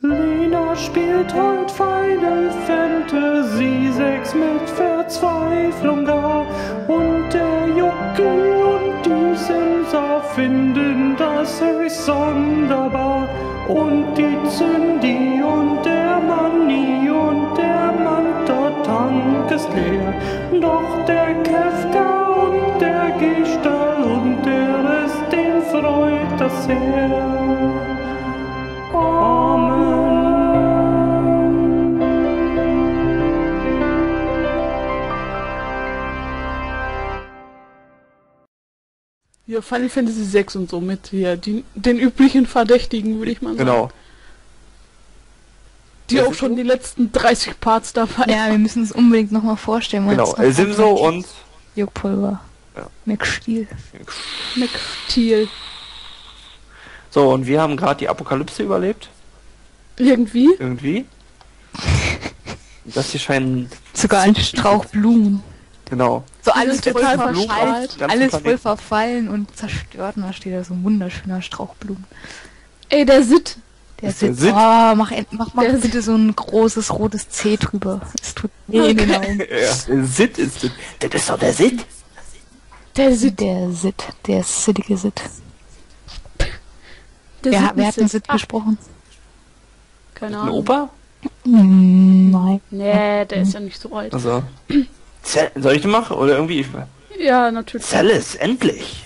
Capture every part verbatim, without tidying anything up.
Lena spielt heut Final Fantasy sechs mit Verzweiflung gar. Und der Juckel und die Simsa finden das höchst sonderbar. Und die Zündi und der Manni und der Manta-Tank ist leer. Doch der Kefka und der Gestall und der Rest, den freut das sehr. Amen. Ja, Final Fantasy sechs und so mit hier, die, den üblichen Verdächtigen, würde ich mal sagen. Genau. Die auch schon die letzten dreißig Parts dabei. Ja, wir müssen es unbedingt nochmal vorstellen. Genau, El Simso und Juckpulver. Ja. McSteel. McSteel. So, und wir haben gerade die Apokalypse überlebt. Irgendwie. Irgendwie. Das hier scheinen... Sogar ein Strauch Blumen. Genau. So alles voll total verfallen, verschreit. alles voll verfallen und zerstört. Und da steht da so ein wunderschöner Strauch Blumen. Ey, der Sid. Der Ist der sitzt. Sid? Oh, mach, end- mach, mach Der bitte so ein großes rotes C drüber. Es tut weh Okay. in den Augen. Ja, der Sid ist das. Das ist doch der Sid. Der Sid. Der Sid, der sittige Sid. Der Wer, Sid wer ist hat den Sid. Sid gesprochen? Keine Ein Ahnung. Opa? Hm, nein. Nee, der ist ja nicht so alt. Also. Zell, soll ich den machen? Oder irgendwie? Ja, natürlich. Celis, endlich.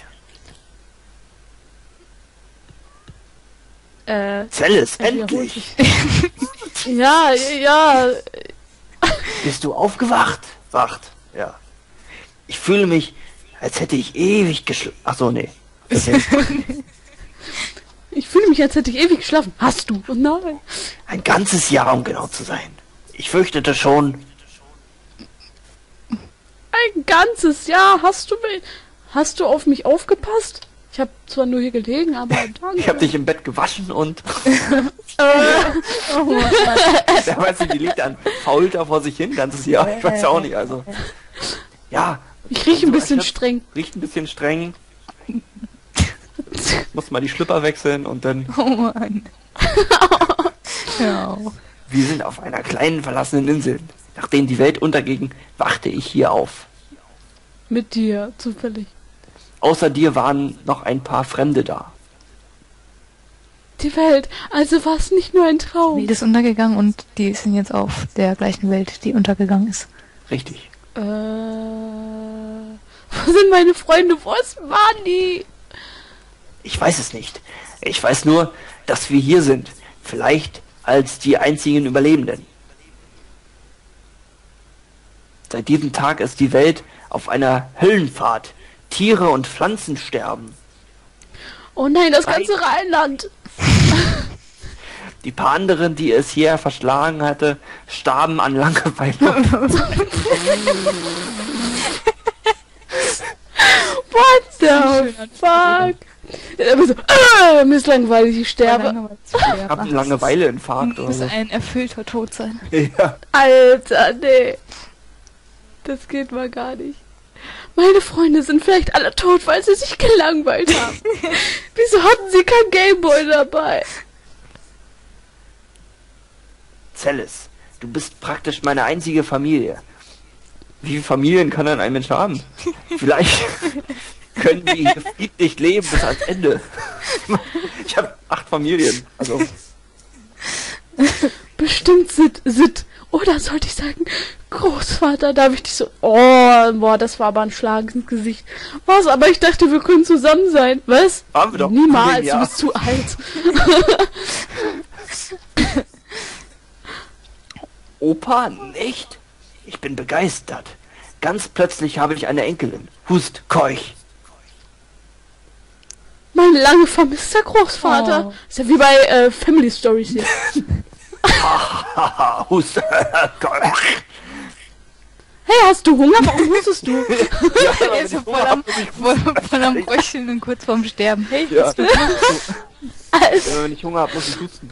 Äh, Celis, er wiederholt endlich. sich. Ja, ja. Bist du aufgewacht? Wacht. Ja. Ich fühle mich, als hätte ich ewig geschlafen. Ach so, nee. Das ist Ich fühle mich, als hätte ich ewig geschlafen. Hast du? Oh nein. ein ganzes Jahr, um genau zu sein. Ich fürchtete schon. Ein ganzes Jahr. Hast du mich, hast du auf mich aufgepasst? Ich habe zwar nur hier gelegen, aber danke. Ich habe dich im Bett gewaschen und Oh Mann. der weiß nicht, die liegt an fault da vor sich hin, ganzes Jahr. Ich weiß ja auch nicht, also. Ja. Ich rieche ein So, bisschen ich hab- streng. Riecht ein bisschen streng. Muss mal die Schlüpper wechseln und dann. Oh Mann. Ja. Wir sind auf einer kleinen verlassenen Insel. Nachdem die Welt unterging, wachte ich hier auf. Mit dir, zufällig. Außer dir waren noch ein paar Fremde da. Die Welt. Also war es nicht nur ein Die Traum. Welt ist untergegangen und die sind jetzt auf der gleichen Welt, die untergegangen ist. Richtig. Äh, wo sind meine Freunde? Wo ist Manni? Ich weiß es nicht. Ich weiß nur, dass wir hier sind. Vielleicht als die einzigen Überlebenden. Seit diesem Tag ist die Welt auf einer Höllenfahrt. Tiere und Pflanzen sterben. Oh nein, das ganze Rheinland. Die paar anderen, die es hierher verschlagen hatte, starben an Langeweile. What the fuck? Aber so, äh, mir ist langweilig, ich sterbe. Ich hab einen Langeweileiinfarkt oder Muss so. ein erfüllter Tod sein. Ja. Alter, nee. Das geht mal gar nicht. Meine Freunde sind vielleicht alle tot, weil sie sich gelangweilt haben. Wieso hatten sie kein Gameboy dabei? Celis, du bist praktisch meine einzige Familie. Wie viele Familien kann denn ein Mensch haben? Vielleicht können wir hier friedlich leben bis ans Ende. Ich habe acht Familien. Also Bestimmt Sid, Sid. Oder sollte ich sagen, Großvater, darf ich dich so... Oh, boah, das war aber ein Schlag ins Gesicht. Was, aber ich dachte, wir können zusammen sein. Was? waren wir doch. Niemals, Ja. du bist zu alt. Opa, nicht? Ich bin begeistert. Ganz plötzlich habe ich eine Enkelin. Hust, keuch. Mein lange vermisster Großvater. Oh. Ist ja wie bei äh, Family Stories hier. Haha, hust, keuch. Hey, hast du Hunger? Warum hustest du? Ja, Er ist so voll am, voll, voll am Röcheln und kurz vorm Sterben. Hey, ja. Alter. Wenn ich Hunger habe, muss ich husten.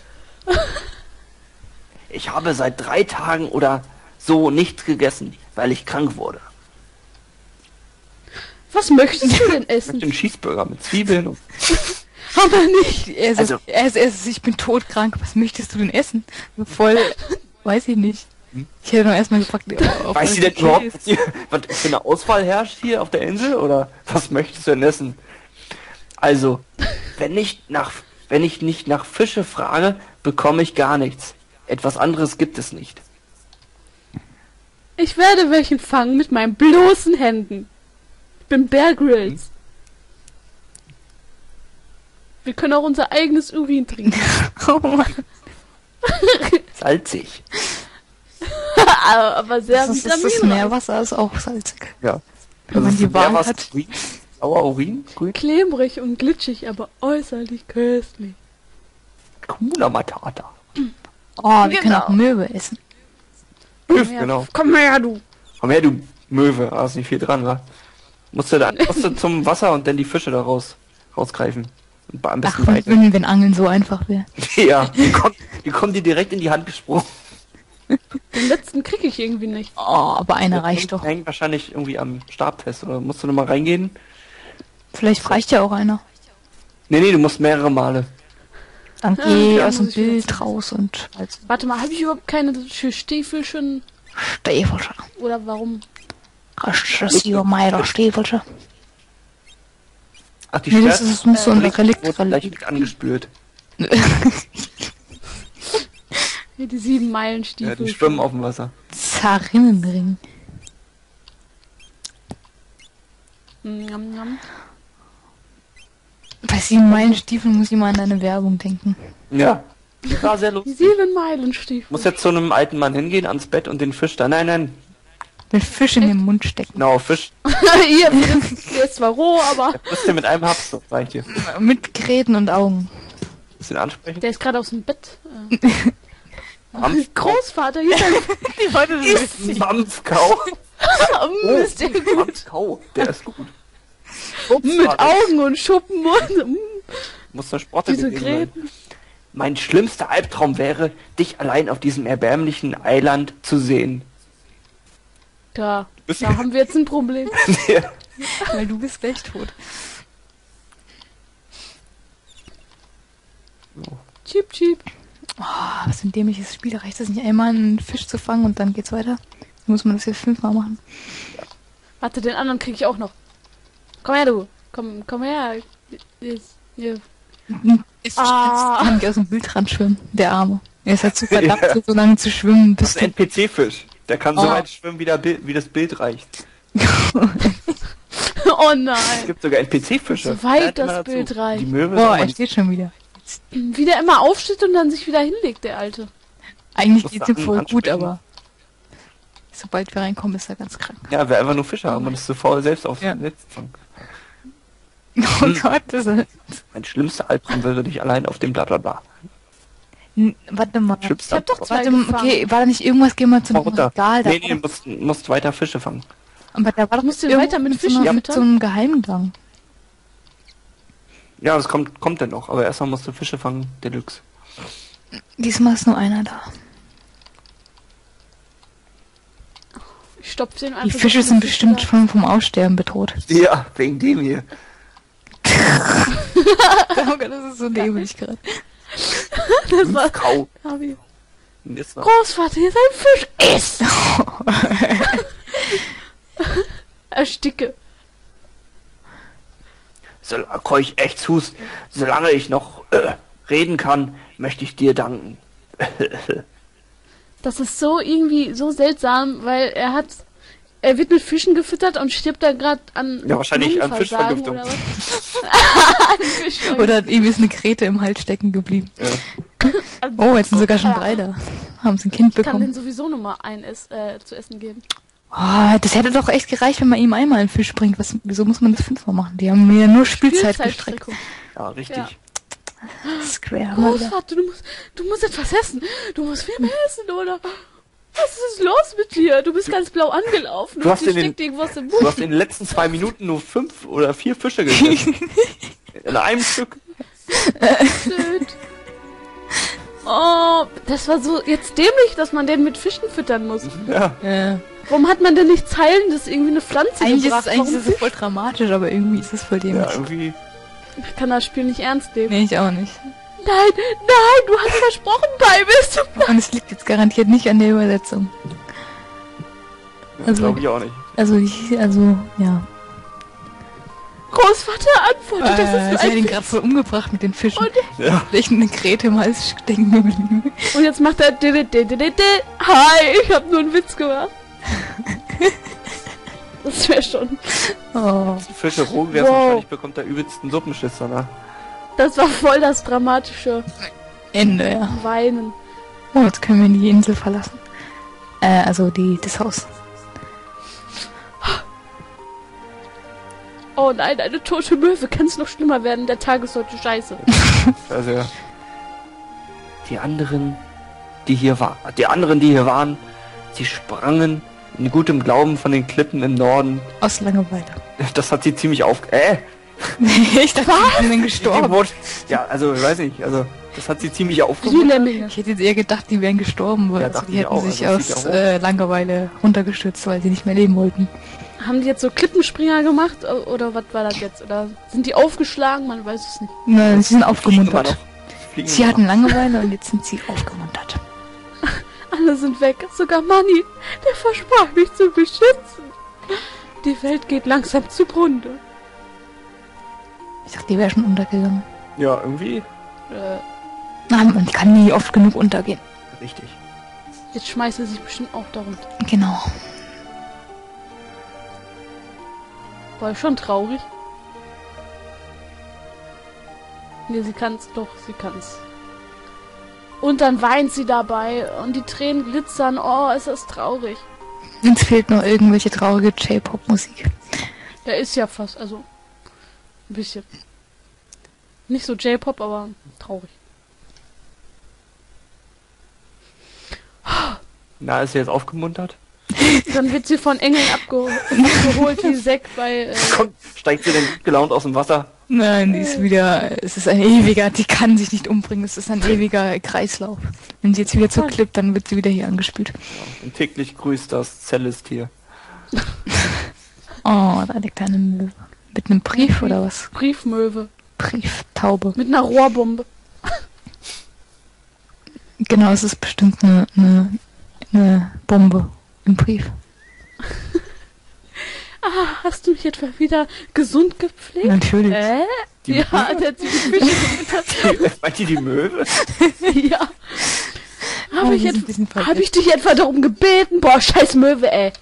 Ich habe seit drei Tagen oder so nichts gegessen, weil ich krank wurde. Was möchtest du denn Ich essen? möchte einen Cheeseburger mit Zwiebeln und Aber nicht. Er ist, Also- er ist, er ist, ich bin todkrank, was möchtest du denn essen? Voll, weiß ich nicht. Ich hätte noch erstmal gefragt, ob Weiß das sie denn okay überhaupt, ist. was hier- was für eine Auswahl herrscht hier auf der Insel? Oder was möchtest du denn essen? Also, wenn ich nach, wenn ich nicht nach Fische frage, bekomme ich gar nichts. Etwas anderes gibt es nicht. Ich werde welchen fangen mit meinen bloßen Händen. Ich bin Bear Grylls. Wir können auch unser eigenes Urin trinken. Oh Mann. Salzig. Aber sehr Das, ist, das, das vitaminreich. Meerwasser ist auch salzig. Ja. Wenn man die Wahl Meerwasser, hat. Urin, sauer Urin, grün, Klebrig und glitschig, aber äußerlich köstlich. Kuna Matata. Oh, wir können Genau. auch Möwe essen. Üff, Ja, genau. Komm her, du. Komm her, du Möwe. Da ist nicht viel dran, wa? Musst du da, musst du zum Wasser und dann die Fische da raus, rausgreifen. Und am Ach, besten wenn, weiter. wenn, wenn Angeln so einfach wäre. Ja, die kommt, die kommt dir direkt in die Hand gesprungen. Den letzten krieg ich irgendwie nicht. Oh, aber einer Der reicht hängt, doch. hängt wahrscheinlich irgendwie am Stab fest. Oder musst du nochmal reingehen? Vielleicht reicht ja auch einer. Nee, nee, du musst mehrere Male. Dann Ja, geh da aus dem muss ich jetzt- Bild raus und als Warte mal, habe ich überhaupt keine für Stiefelchen? Stiefelchen. Oder warum? Rasches über Meier Stiefelchen. Ach, die Nee, das Schwert ist, muss so ein Relikt Relikt, wurde gleich Relikt. mit angespült. Hier die sieben Meilen Stiefel. Ja, die schwimmen auf dem Wasser. Zarinnenring. Njam, njam. Bei sieben Meilen Stiefeln muss ich mal an deine Werbung denken. Ja. War sehr Die lustig. sieben Meilen Stiefel. Muss jetzt zu einem alten Mann hingehen, ans Bett und den Fisch da. Nein, nein. Den Fisch in den Mund stecken. Genau, Fisch. Hier, der ist zwar roh, aber Müsst ihr mit einem Haps, so, sag ich dir. Mit Geräten und Augen. Bisschen ansprechen. der ist gerade aus dem Bett. Äh. Mampf- Großvater, hier ist ein Die Leute sind Mampfkau. Mm, ist der gut. Mampfkau, der ist gut. Mit Augen und Schuppen und mm, Muss der Sporte diese gewesen sein. Gräten. Mein schlimmster Albtraum wäre, dich allein auf diesem erbärmlichen Eiland zu sehen. Da, bist- da haben wir jetzt ein Problem. Ja. Weil du bist gleich tot. Cheep, cheep. Oh, was ein dämliches Spiel. Da reicht es nicht einmal, einen Fisch zu fangen und dann geht's weiter. Dann muss man das jetzt fünfmal machen. Warte, den anderen krieg ich auch noch. Komm her, du. Komm, komm her. Jetzt, hier. Ist Ah. jetzt kann ich aus dem Bildrand schwimmen. Der Arme. Er ist halt zu verdammt, Ja. hier so lange zu schwimmen, bis Das ist ein du... N P C-Fisch. Der kann so Oh. weit schwimmen, wie, der Bild, wie das Bild reicht. Oh Es nein. gibt sogar N P C-Fische. So weit Hört das mal dazu. Bild reicht. Die Möwe Boah, ist er auch steht schon wieder. Wie der immer aufsteht und dann sich wieder hinlegt, der Alte. Eigentlich Musst geht's du ihm voll an- gut, ansprechen. aber... Sobald wir reinkommen, ist er ganz krank. Ja, wer einfach nur Fische haben und ist zu faul, selbst aufs Ja. Netz zu fangen. Oh Gott, das ist... Mein schlimmster Albtraum wäre dich allein auf dem Blablabla. N- Warte mal. Schlimmster Ich hab doch Albtraum. zwei Warte mal, gefangen. okay, war da nicht irgendwas, geh mal zum Mal runter. Regal, da Nee, war nee, doch- musst, musst weiter Fische fangen. aber da war doch Musst du irgendwo weiter mit so Fischen einer- mit füttern? so einem Geheimgang. Ja, das kommt, kommt dann noch, aber erstmal musst du Fische fangen, Deluxe. Diesmal ist nur einer da. Ich stopf den einfach. Die so Fische in sind die bestimmt Fische schon vom Aussterben bedroht. Ja, wegen dem hier. Oh Gott, das ist so dämlich gerade. da. Das war Kau. Abi. Und jetzt noch. Großvater, hier ist ein Fisch. Iss! Ersticke. Solange Keuch echt Hust, solange ich noch äh, reden kann, möchte ich dir danken. Das ist so irgendwie so seltsam, weil er hat. Er wird mit Fischen gefüttert und stirbt da gerade an. Ja, wahrscheinlich an Lungenversagen Fischvergiftung. oder was? An Fischvergiftung. Oder ihm ist eine Krete im Hals stecken geblieben. Ja. Oh, jetzt sind sogar schon drei da. Haben sie ein Kind Ich kann den bekommen. sowieso noch mal ein Ess, äh, zu essen geben. Oh, das hätte doch echt gereicht, wenn man ihm einmal einen Fisch bringt. Was, wieso muss man das fünfmal machen? Die haben mir nur Spielzeit gestreckt. Spielzeitstreckung. Ja, richtig. Ja. Square. Großvater, du musst, du musst etwas essen. Du musst viel mehr essen, oder? Was ist los mit dir? Du bist ganz blau angelaufen. Du hast dir in den- steckt irgendwas im Du hast Mund. in den letzten zwei Minuten nur fünf oder vier Fische gegessen. In einem Stück. Blöd. Oh, das war so jetzt dämlich, dass man den mit Fischen füttern muss. Ja. Ja. Warum hat man denn nichts Heilendes, irgendwie eine Pflanze Eigentlich ist gebracht? es eigentlich Warum ist es voll dramatisch, aber irgendwie ist es voll dämlich. Ja, irgendwie. Ich kann das Spiel nicht ernst nehmen. Nee, ich auch nicht. Nein, nein, du hast versprochen, bei bist du. Und es liegt jetzt garantiert nicht an der Übersetzung. Ja, Also- glaube ich auch nicht. Also ich, also, ja. Großvater antwortet, das Äh, ist sie so hat ihn ein gerade voll umgebracht mit den Fischen. Und- Ja. Vielleicht eine Grete im Hals stecken geblieben. Und jetzt macht er di- di- di- di- di- di. Hi, ich hab nur einen Witz gemacht. Das wäre schon. Oh. Die Fische roh gegessen, Wow. wahrscheinlich bekommt er übelsten Suppenschiss danach. Das war voll das dramatische Ende, ja. Weinen. Oh, jetzt können wir die Insel verlassen. Äh, also die, das Haus. Oh nein, eine tote Möwe. Kann es noch schlimmer werden? Der Tag ist heute scheiße. Also ja. Die anderen, die hier waren, die anderen, die hier waren, sie sprangen in gutem Glauben von den Klippen im Norden. Aus Langeweile. Das hat sie ziemlich auf... Äh! Ich dachte, sie sind Die gestorben. wurde, ja, also, ich weiß nicht, also, das hat sie ziemlich Wie aufgemuntert. Lemminge. Ich hätte jetzt eher gedacht, die wären gestorben, weil Ja, also dachte die ich hätten auch. sich Also, das sieht aus ja hoch. äh, Langeweile runtergestürzt, weil sie nicht mehr leben wollten. Haben die jetzt so Klippenspringer gemacht? O- Oder was war das jetzt? Oder sind die aufgeschlagen? Man weiß es nicht. Nein, sie sind Fliegen immer aufgemuntert. noch. Fliegen Sie immer hatten Langeweile und jetzt sind sie aufgemuntert. Alle sind weg. Sogar Manni. Der versprach mich zu beschützen. Die Welt geht langsam zugrunde. Ich dachte, die wäre schon untergegangen. noch. Ja, irgendwie. Äh, Na, man kann nie oft genug untergehen. Richtig. jetzt schmeißt er sich bestimmt auch darunter. Genau. War schon traurig. Nee, sie kann's doch, sie kann's. Und dann weint sie dabei und die Tränen glitzern. Oh, ist das traurig. Uns fehlt noch irgendwelche traurige J-Pop-Musik. Der ist ja fast, also ein bisschen. Nicht so J-Pop, aber traurig. Na, ist sie jetzt aufgemuntert? Dann wird sie von Engeln abgeho abgeholt wie Zack bei... Äh, Kommt, steigt sie denn gut gelaunt aus dem Wasser? Nein, die ist wieder, es ist ein ewiger, die kann sich nicht umbringen, es ist ein ewiger Kreislauf. Wenn sie jetzt wieder zurückklippt, dann wird sie wieder hier angespült. Und täglich grüßt das Celest-Tier. Oh, da liegt eine Möwe. Mit einem Brief oder was? Briefmöwe. Brieftaube. Mit einer Rohrbombe. Genau, es ist bestimmt eine, eine, eine Bombe im Brief. Ah, hast du mich etwa wieder gesund gepflegt? Natürlich. Äh? Die Ja, Möwe? der hat die Fische gefüttert. Meint ihr die Möwe? Ja. Habe Oh, ich, die sind ein jetzt- bisschen hab verwirrt. ich dich etwa darum gebeten? Boah, scheiß Möwe, ey.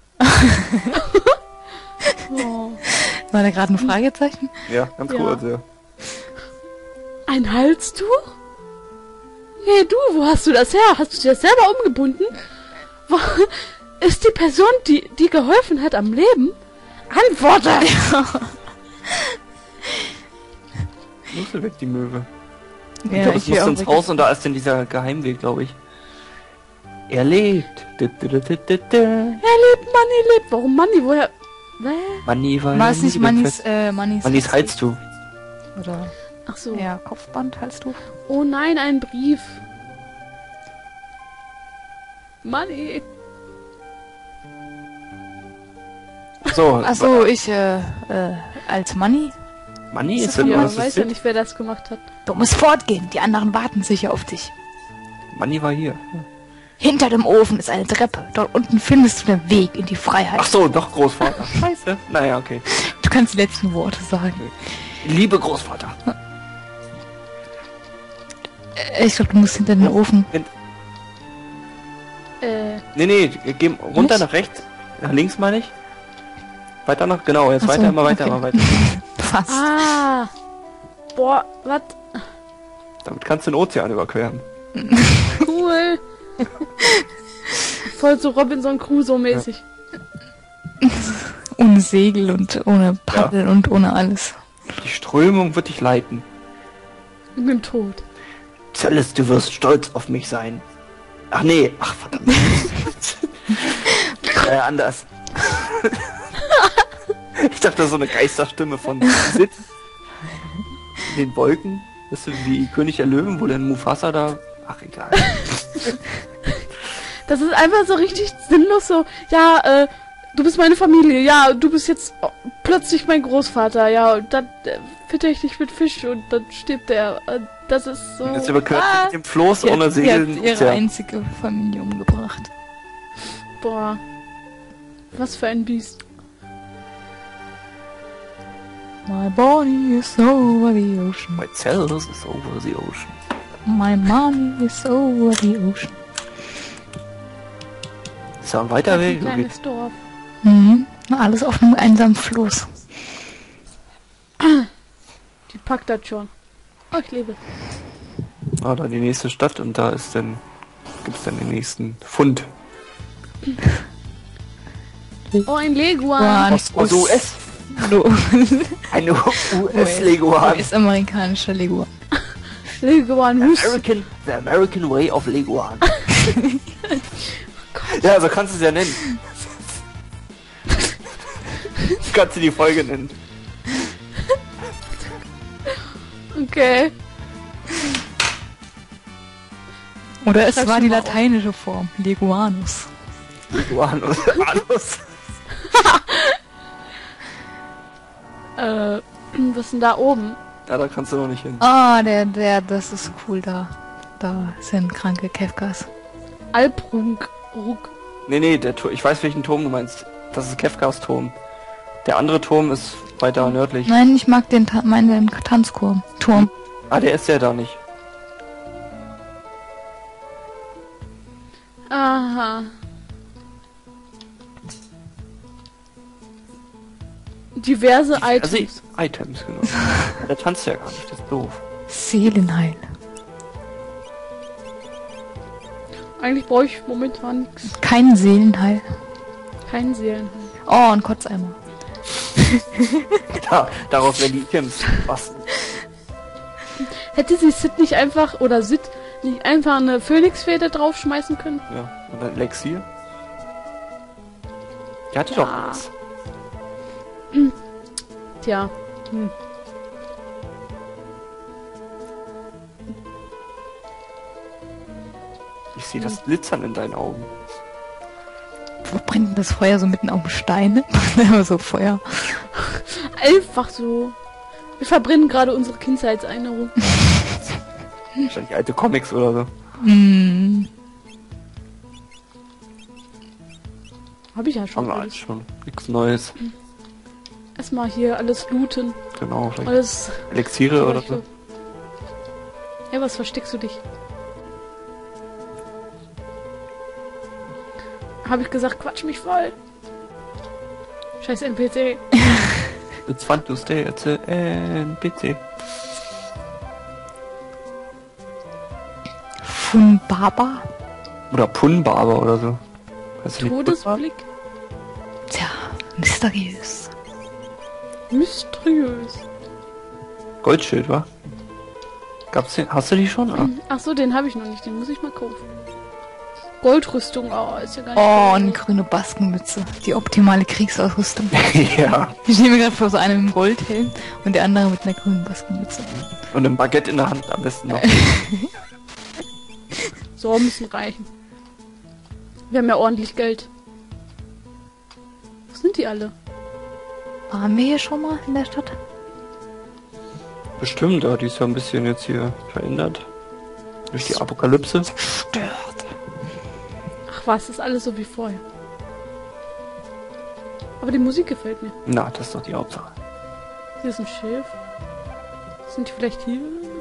Oh. War da gerade ein Fragezeichen? Ja, ganz Ja. kurz, ja. Ein Halstuch? Hey du, wo hast du das her? Hast du dir das selber umgebunden? Wo ist die Person, die die geholfen hat am Leben? Antworte! Nussel weg, die Möwe. ich Ja, glaube, es will muss auch ins weg. Haus und da ist denn dieser Geheimweg, glaube ich. Er lebt. Du, du, du, du, du, du. Er lebt, Manni lebt. Warum Manni? Woher? Hä? Manni war War es nicht Liebe Mannis, fest. äh, Mannis, Mannis Halstuch. Oder, Ach so. ja, Kopfband, Halstuch? Oh nein, ein Brief. Manni. So, Achso, ich, äh, äh, als Manni? Manni ist Ja, denn man was weiß ist ja das? nicht, wer das gemacht hat. Du musst fortgehen, die anderen warten sicher auf dich. Manni war hier. Hinter dem Ofen ist eine Treppe. Dort unten findest du den Weg in die Freiheit. Ach so, doch Großvater. Scheiße. Naja, okay. Du kannst die letzten Worte sagen. Liebe Großvater. Äh, Ich glaube, du musst hinter den Ofen. Äh, Nee, nee, geh runter Nicht? nach rechts. Nach links meine ich. Weiter noch, genau, jetzt Ach so, weiter, immer weiter, okay. immer weiter. Fast. ah. Boah, was? Damit kannst du den Ozean überqueren. Cool. Voll so Robinson Crusoe mäßig. Ohne Segel und ohne Paddel und ohne alles. Die Strömung wird dich leiten. Ich bin tot. Celeste, du wirst stolz auf mich sein. Ach nee, ach verdammt. äh, anders. Ich dachte, so eine Geisterstimme von Sid. In den Wolken. Bist du wie König der Löwen, wo dann Mufasa da... Ach, egal. Das ist einfach so richtig sinnlos so, ja, äh, du bist meine Familie, ja, du bist jetzt plötzlich mein Großvater, ja, und dann äh, fütter ich dich mit Fisch und dann stirbt er. Und das ist so... Jetzt überquert ah, mit dem Floß Die ohne hat, die Segeln. hat ihre Tja. einzige Familie umgebracht. boah. Was für ein Biest. My body is over the ocean. My cellulose is over the ocean. My money is over the ocean. Ist ja ein weiter Ein Weg. kleines Dorf. Mhm. Alles auf einem einsamen Floß. Die packt das schon. Oh, ich lebe. Ah, da die nächste Stadt und da ist dann gibt's dann den nächsten Fund. Oh, ein Leguan. Guan. Aus, aus U S. No. Eine U S-Leguan. US-amerikanischer Leguan. Leguan Hus. American, the American way of Leguan. Ja, so kannst du es ja nennen. Kannst du die Folge nennen. Okay. Oder es Schreib's war die mal auf. lateinische Form. Leguanus. Leguanus. Anus. Äh, was ist denn da oben? Ja, da kannst du noch nicht hin. Ah, der, der, das ist cool da. Da sind kranke Kefkas. Alprunk. Ruck. Nee, nee, der Tur ich weiß, welchen Turm du meinst. Das ist Kefkas Turm. Der andere Turm ist weiter nördlich. Nein, ich mag den, Ta meinen Tanzturm. Turm. Ah, der ist ja da nicht. Aha. Diverse Also, Items. Items, genau. Der tanzt ja gar nicht, das ist doof. Seelenheil. Eigentlich brauche ich momentan nichts. Kein Seelenheil. Kein Seelen. Oh, ein Kotzeimer. Da, daraus werden die Items basteln. Hätte sie Sid nicht einfach, oder Sid, nicht einfach eine Phönixfeder draufschmeißen können? Ja, und dann Elixier. Der hatte doch Ja. was. Tja. Hm. Ich sehe das Glitzern in deinen Augen. Wo brennt denn das Feuer so mitten auf dem Stein? Immer so Feuer. Einfach so. Wir verbrennen gerade unsere Kindheitserinnerung. Wahrscheinlich alte Comics oder so. Mm. Habe ich ja schon Haben wir alles. alles schon. Nichts Neues. Erstmal hier alles looten. Genau, vielleicht Alles. Elixiere oder so. Hey, was versteckst du dich? Habe ich gesagt, quatsch mich voll. Scheiß N P C. It's fun to stay at the N P C. Funbaba? Oder Punbarber oder so. Weißt du nicht, Todesblick. Tja, mysteriös. Mysteriös. Goldschild, wa? Gab's den? Hast du die schon? Ah. Ach so, den habe ich noch nicht. Den muss ich mal kaufen. Goldrüstung, oh, ist ja gar nicht. Oh, so- eine grüne Baskenmütze. Die optimale Kriegsausrüstung. Ja. Ich stehe mir gerade vor so einem im Goldhelm und der andere mit einer grünen Baskenmütze. Und ein Baguette in der Hand am besten noch. So müssen reichen. Wir haben ja ordentlich Geld. Wo sind die alle? Waren wir hier schon mal in der Stadt? Bestimmt, aber die ist ja ein bisschen jetzt hier verändert. Durch die Apokalypse. Stört. Ach was, ist alles so wie vorher. Aber die Musik gefällt mir. Na, das ist doch die Hauptsache. Hier ist ein Schiff. Sind die vielleicht hier?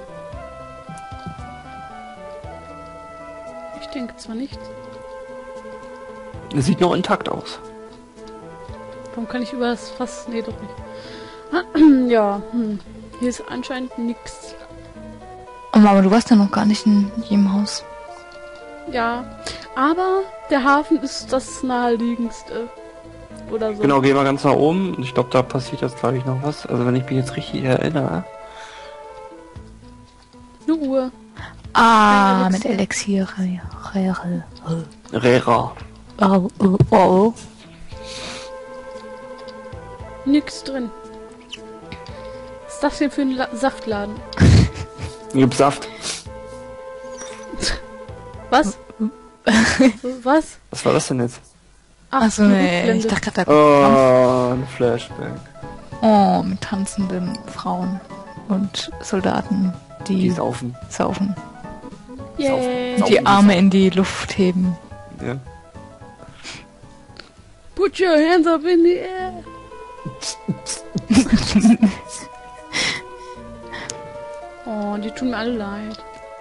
Ich denke zwar nicht. Das sieht noch intakt aus. Warum kann ich über das Fass... Nee, doch nicht. Ja, hm. Hier ist anscheinend nichts. Aber du warst ja noch gar nicht in jedem Haus. Ja, aber der Hafen ist das naheliegendste. Oder so. Genau, gehen wir ganz nach oben. Ich glaube, da passiert jetzt gleich noch was. Also wenn ich mich jetzt richtig erinnere. Eine Uhr. Ah, Kein mit Elixier. Rera. Oh, oh, oh. Nix drin. Was ist das denn für ein La Saftladen? Gibt's Saft. Was? Was? Was war das denn jetzt? Ach, Achso, eine nee, Rückblende. ich dachte gerade, da Oh, ein Flashback. Oh, mit tanzenden Frauen und Soldaten, die, Die saufen. saufen. Yay. Und die Arme in die Luft heben. Ja. Put your hands up in the air. Oh, die tun mir alle leid.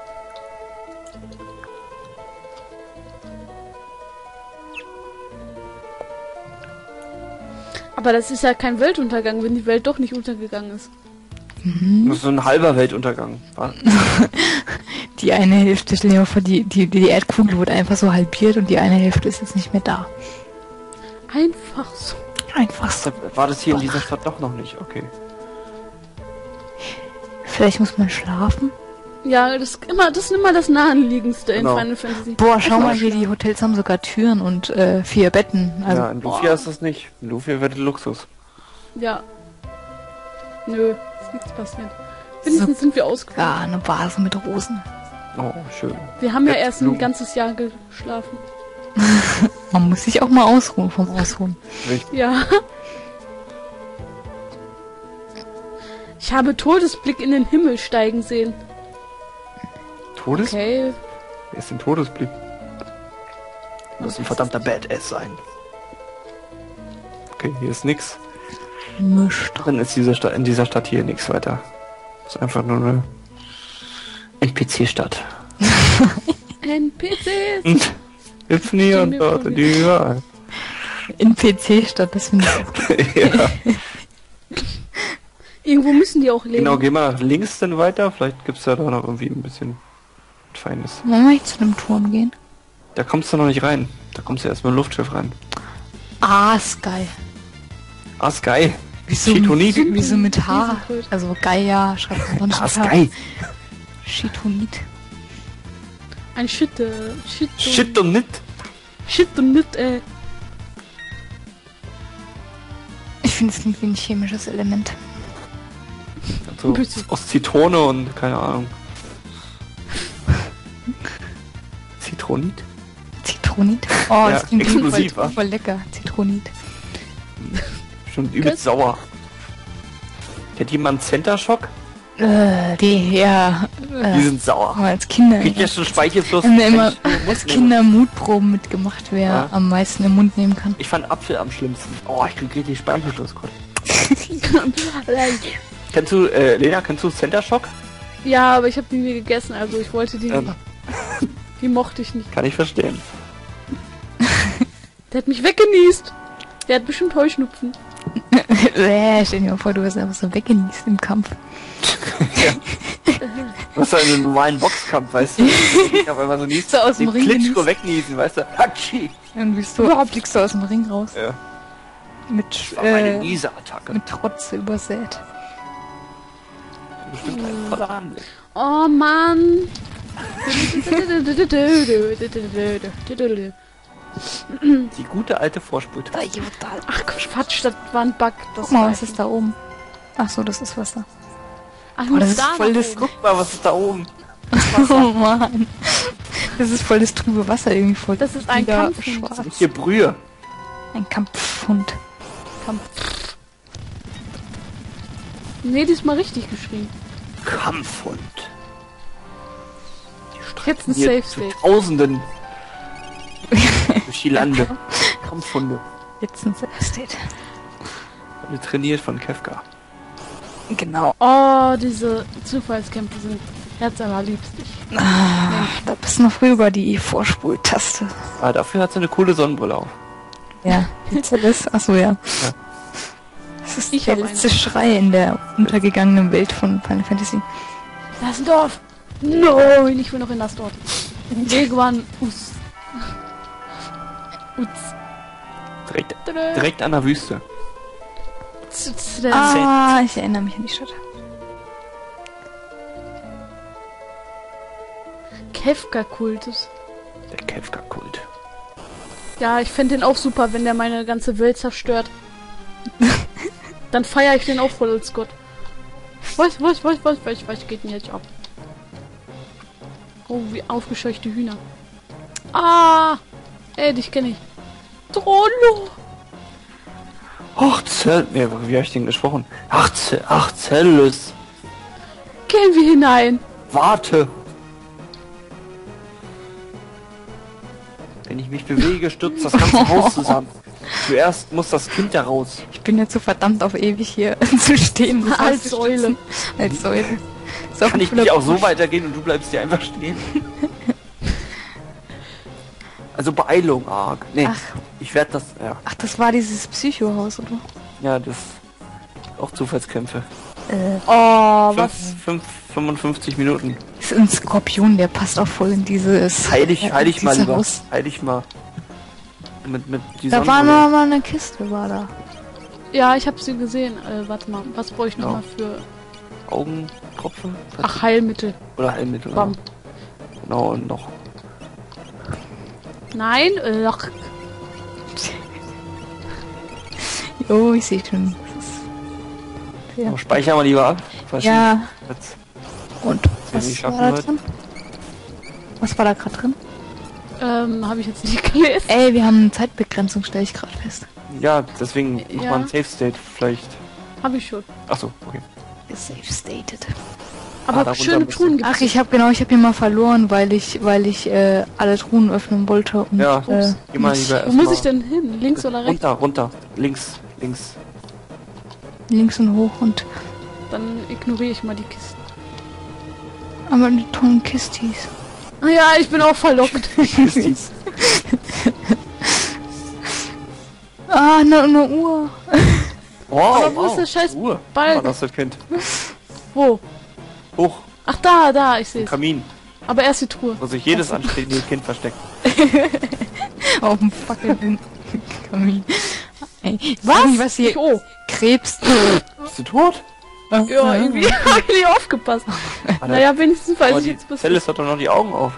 Aber das ist ja kein Weltuntergang, wenn die Welt doch nicht untergegangen ist. Das ist so ein halber Weltuntergang. War- Die eine Hälfte, stell dir mal vor, die, die, die Erdkugel wurde einfach so halbiert und die eine Hälfte ist jetzt nicht mehr da. Einfach so. Einfach so. War das hier in dieser Stadt doch noch nicht? Okay. Vielleicht muss man schlafen? Ja, das ist immer, das ist immer das naheliegendste Genau. in Final Fantasy. Boah, schau mal Einfach hier, die Hotels haben sogar Türen und äh, vier Betten. Also, ja, in Lufia ist das nicht. In Lufia wird Luxus. Ja. Nö, ist nichts passiert. Wenigstens sind wir ausgeruht. ja, eine Vase mit Rosen. Oh, schön. Wir haben ja Jetzt erst ein Blumen. ganzes Jahr geschlafen. Man muss sich auch mal ausruhen vom Ausruhen. Ja. Ich habe Todesblick in den Himmel steigen sehen. Todes? Okay. Wer ist denn Todesblick? Du musst ein verdammter Badass sein. Okay, hier ist nix. Mischt. Drin ist diese Stadt, in dieser Stadt hier nichts weiter. Das ist einfach nur eine N P C-Stadt. N P Cs. Hüpfen hier und dort und überall. In P C statt, das finde ich. Ja. Irgendwo müssen die auch leben. Genau, geh mal nach links dann weiter. Vielleicht gibt's da doch noch irgendwie ein bisschen Feines. Wollen wir nicht zu dem Turm gehen? Da kommst du noch nicht rein. Da kommst du erst mit dem Luftschiff rein. Ah, Sky. Ah, Sky. Wieso, Chitonit. wieso mit H? Riesenkröte. Also Gaia schreibt man sonst Ah, mit H. Sky. Chitonit. Ein Schütte. Shit und, Shit und nit. Shit und nicht, äh. Ich finde es klingt wie ein chemisches Element. So, Bisschen. aus Zitrone und keine Ahnung. Zitronit? Zitronit. Oh, Ja, das klingt explosiv, voll, wa? voll lecker. Zitronit. Schon übelst sauer. Hat jemand Center Shock? Äh, die, ja. Die Äh, sind sauer. aber als Kinder. Kriegt ja schon Speichelfluss. haben wir immer wenn ich nur im Mund als nehme. Kinder Mutproben mitgemacht, wer Ja. am meisten im Mund nehmen kann. Ich fand Apfel am schlimmsten. Oh, ich krieg richtig Speichelfluss. Gott. Kennst du, äh, Lena, kennst du Center Shock? Ja, aber ich habe die nie gegessen, also ich wollte die Ähm. nicht. Die mochte ich nicht. Kann ich verstehen. Der hat mich weggenießt. Der hat bestimmt Heuschnupfen. äh, stell dir mal vor, du wirst einfach so weggenießt im Kampf. Was ist einen normalen Boxkampf, weißt du? Ich hab einfach so niest, So aus dem den Ring Klitschko genießt. wegniesen, weißt du? Hatschi! Dann bist du, fliegst du aus dem Ring raus. Ja. Mit, Das war meine äh, Niese-Attacke. mit Trotz übersät. Bestimmt ein toller Anblick. Oh Mann. Die gute alte Vorspultaste. Ach Quatsch, das war ein Bug. Das Guck mal, war was ist da oben? Ach so, das ist Wasser. Ach, Oh, das ist da voll nach das oben. Guck mal, was ist da oben? Oh Mann. Das ist voll das trübe Wasser irgendwie voll. Das ist ein wieder Kampfhund. schwarz. Das ist hier Brühe. Ein Kampfhund. Kampf. Nee, diesmal richtig geschrieben. Kampfhund. Die Jetzt ein streiten hier Safe zu State. Tausenden durch die Lande. Kampfhunde. Jetzt ein State. Alle trainiert von Kefka. Genau. Oh, diese Zufallskämpfe sind herzallerliebstig. Ah, da bist du noch rüber, die Vorspultaste. Ah, dafür hat sie eine coole Sonnenbrille auf. Ja, die Zelles. Achso, ja. Das ist Ich der hab letzte eine. Schrei in der untergegangenen Welt von Final Fantasy. Da ist ein Dorf. Nein, ich will noch in das Dorf. Irgendwann Us. Uz. Direkt, direkt an der Wüste. Ah, ich erinnere mich an die Stadt. Kefka-Kultus. Der Kefka-Kult. Ja, ich fände den auch super, wenn der meine ganze Welt zerstört. Dann feiere ich den auch voll als Gott. Was, was, was, was, was, was geht denn jetzt ab? Oh, wie aufgescheuchte Hühner. Ah! Ey, dich kenne ich. Trollo! Ach, Zell... Nee, wie hab ich denn gesprochen? Ach, Zell... Ach, Cellus. Gehen wir hinein. Warte. Wenn ich mich bewege, stürzt das ganze Haus zusammen. Zuerst muss das Kind da raus. Ich bin jetzt so verdammt auf ewig hier zu stehen. Das Als heißt, Säule. Als Säule. So Kann ich nicht auch so weitergehen und du bleibst hier einfach stehen? Also Beeilung, arg. Nee, Ach. ich werde das... Ja, Ach, das war dieses Psychohaus, oder? ja, das... Auch Zufallskämpfe. Äh, Oh, was? Fünf, fünf, fünfundfünfzig Minuten. ist ein Skorpion, der passt auch voll in dieses... Heil dich, äh, heil dich mal dieses lieber. Haus. Heil dich mal. Mit, mit die Da war Sonnenbrille. noch mal eine Kiste, war da. Ja, ich hab sie gesehen. Äh, warte mal, was brauche ich noch Ja. mal für... Augentropfen? Ach, Heilmittel. Oder Heilmittel. Bam. Genau, und noch. Nein, äh, ach, Oh, ich sehe schon. Das ist- Ja. Oh, speichern wir lieber ab. Weiß Ja. nicht. Jetzt, Und wenn was ich schaffen war da wird. drin? Was war da gerade drin? ähm, habe ich jetzt nicht gelesen. Ey, wir haben eine Zeitbegrenzung, stelle ich gerade fest. Ja, deswegen noch Ja. mal ein Safe State vielleicht. Habe ich schon. Achso, okay. Safe stated. Aber darunter schöne musst Truhen du- gibt's. Ach, ich habe genau, ich habe hier mal verloren, weil ich, weil ich äh, alle Truhen öffnen wollte und Ja, äh, geh mal nicht lieber Wo muss erstmal- ich denn hin? Links oder rechts? Runter, runter. Links, links. links und hoch und Dann ignoriere ich mal die Kisten. aber die tollen Kistis. Ah ja, ich bin auch verlockt. Kistis. Ah, eine, eine Uhr. Wow, Aber wo ist wow. der scheiß Uhr? Balken? Guck mal, das das Kind. Wo? Hoch, Ach, da, da, ich sehe im es. Kamin, Aber erst die Truhe. wo sich jedes anstehende Kind versteckt. Auf dem fackelnden Kamin. Ey, ich Was? weiß nicht, was hier Oh, Krebs. Bist du tot? ja, irgendwie habe ich nicht aufgepasst. Alter, Naja, wenigstens weiß aber ich die jetzt, was Cellus hat doch noch die Augen auf.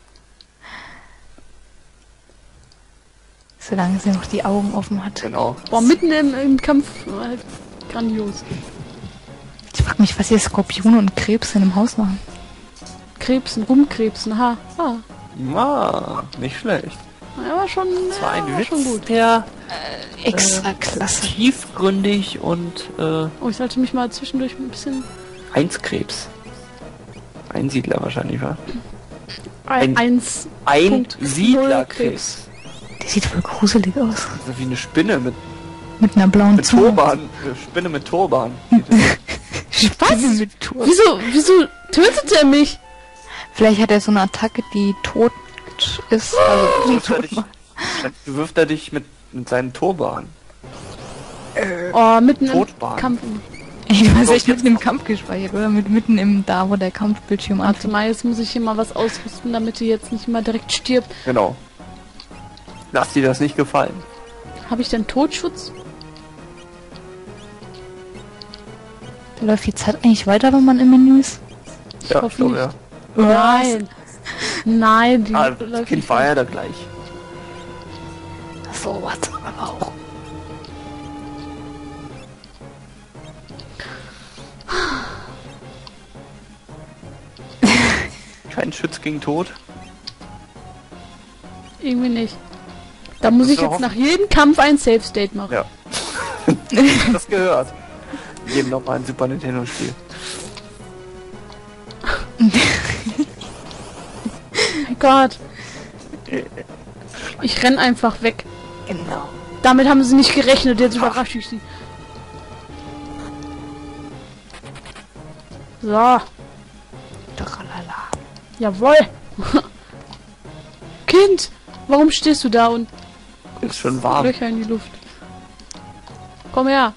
Solange sie noch die Augen offen hat. Genau. Boah, mitten im, im Kampf. Halt, grandios. Ich frag mich, was hier Skorpione und Krebs in einem Haus machen. Krebsen, Rumkrebsen, ha. ha. Ah, nicht schlecht. Ja, war schon, Das war ja, ein war Witz, schon gut. der Extra klasse. tiefgründig und äh, Oh, ich sollte mich mal zwischendurch ein bisschen... Einskrebs. Einsiedler wahrscheinlich, war. Ein, Ein- eins. Punkt null Einsiedlerkrebs. Die sieht voll gruselig aus. Also wie eine Spinne mit, Mit einer blauen mit Zunge. Turban. Eine Spinne mit Turban. Spinne mit Tour. Wieso, wieso tötet er mich? Vielleicht hat er so eine Attacke, die tot ist. Also die Wirft er tot dich, macht. dann wirft er dich mit, mit seinen Turban. Oh, mitten im Totbahn. Kampf. Ey, du hast So, echt mitten im Kampf gespeichert, oder? Mit, mitten im, da wo der Kampfbildschirm Warte anfängt. mal, jetzt muss ich hier mal was ausrüsten, damit die jetzt nicht mal direkt stirbt. Genau. Lass dir das nicht gefallen. Habe ich denn Totschutz? Da läuft die Zeit eigentlich weiter, wenn man im Menü ist. Ich Ja, hoffe ich glaube, nicht. ja. Nein. Nein, die Ah, das läuft Kind nicht war ja weiter. da gleich. So was, aber auch. Kein Schütz gegen Tod. Irgendwie nicht. Da muss musst ich du jetzt hoffen. nach jedem Kampf ein Safe State machen. Ja. Das gehört. Wir geben noch mal ein Super Nintendo Spiel. Mein Gott. Ich renn einfach weg. Genau. Damit haben sie nicht gerechnet, jetzt überrasche ich sie. So, Tralala. jawohl. Kind, warum stehst du da und Ist schon warm. Löcher in die Luft? Komm her.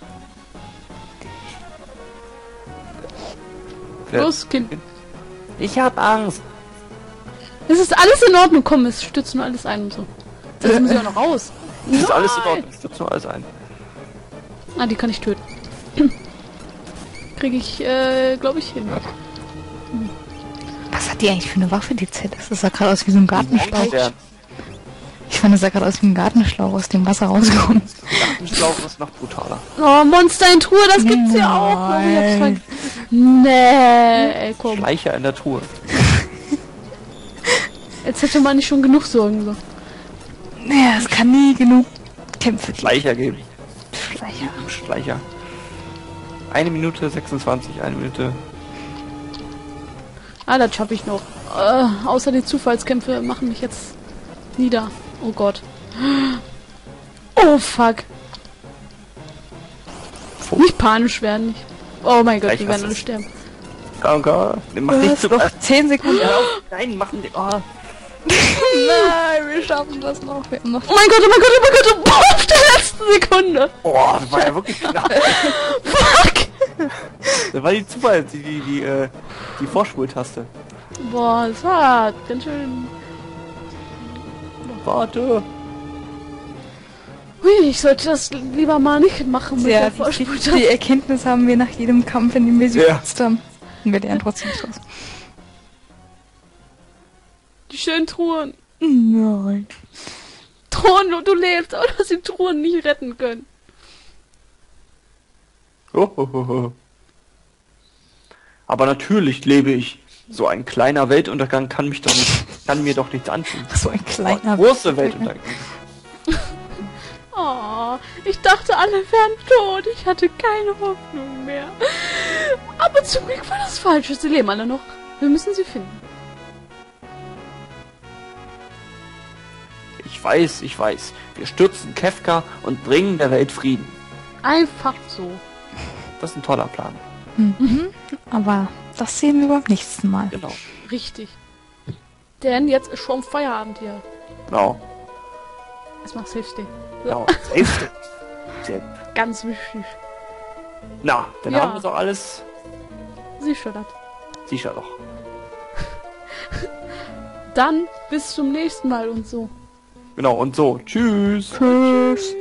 Ja. Los, Kind. Ich hab Angst. Es ist alles in Ordnung. Komm, es stürzt nur alles ein und so. Jetzt muss ich auch noch raus. Das ist alles in Ordnung. Das wird nur alles ein. Ah, die kann ich töten. Kriege ich, äh, glaube ich, hin. Was hat die eigentlich für eine Waffe, die Z? Das sah gerade aus wie so ein Gartenschlauch. Der Ich fand, das sah gerade aus wie ein Gartenschlauch aus dem Wasser rausgekommen. Gartenschlauch ist noch brutaler. Oh, Monster in Truhe, das gibt's ja auch. Oh, ich hab's Nein. ver- nee, ey, komm. Schleicher in der Truhe. Jetzt hätte man nicht schon genug Sorgen. So. Naja, es kann nie genug Kämpfe geben. Schleicher geben. Schleicher. Schleicher. Eine Minute sechsundzwanzig, eine Minute. Ah, das schaffe ich noch. Äh, außer die Zufallskämpfe machen mich jetzt nieder. Oh Gott. Oh fuck. Oh. Nicht panisch werden, nicht. Oh mein Gott, Gleich wir werden hast alle du's. sterben. Danke. Mach Du nicht hast so. noch zehn Sekunden. Nein, mach nicht. Oh. Nein, wir schaffen das noch. Wir haben noch Oh mein Gott, oh mein Gott, oh mein Gott, oh, boah, auf der letzten Sekunde. Boah, das war ja wirklich knapp. Fuck. Das war die Zufall, die, die, die, äh, die Vorspultaste. Boah, das war ganz schön... Warte. Hui, ich sollte das lieber mal nicht machen mit ja, der die, Vorspultaste. die Erkenntnis haben wir nach jedem Kampf, in dem wir sie Ja. benutzt haben. Und wir lernen trotzdem nicht raus. Die schönen Truhen. Nein. Truhen, du, du lebst, aber du hast die Truhen nicht retten können. Oh, oh, oh, oh. Aber natürlich lebe ich. So ein kleiner Weltuntergang kann mich doch nicht, kann mir doch nichts antun. So ein kleiner... Große Weltuntergang. Oh, ich dachte, alle wären tot. Ich hatte keine Hoffnung mehr. Aber zum Glück war das falsch. Sie leben alle noch. Wir müssen sie finden. Ich weiß, ich weiß. Wir stürzen Kefka und bringen der Welt Frieden. Einfach so. Das ist ein toller Plan. Mhm. Aber das sehen wir beim nächsten Mal. Genau. Richtig. Denn jetzt ist schon Feierabend hier. Genau. Erstmal Safe Stay. Genau. Safe. Sehr- Ganz wichtig. Na, dann Ja. haben wir doch alles. Sicher das. Sicher doch. Dann bis zum nächsten Mal und so. Genau, und so. Tschüss. Tschüss.